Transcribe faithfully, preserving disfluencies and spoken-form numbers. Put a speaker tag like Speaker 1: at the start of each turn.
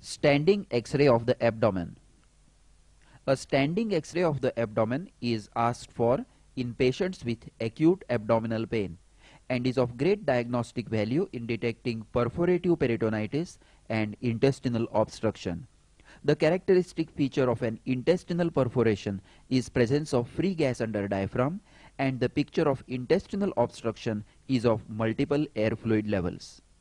Speaker 1: Standing X-ray of the abdomen. A standing X-ray of the abdomen is asked for in patients with acute abdominal pain and is of great diagnostic value in detecting perforative peritonitis and intestinal obstruction. The characteristic feature of an intestinal perforation is presence of free gas under diaphragm, and the picture of intestinal obstruction is of multiple air fluid levels.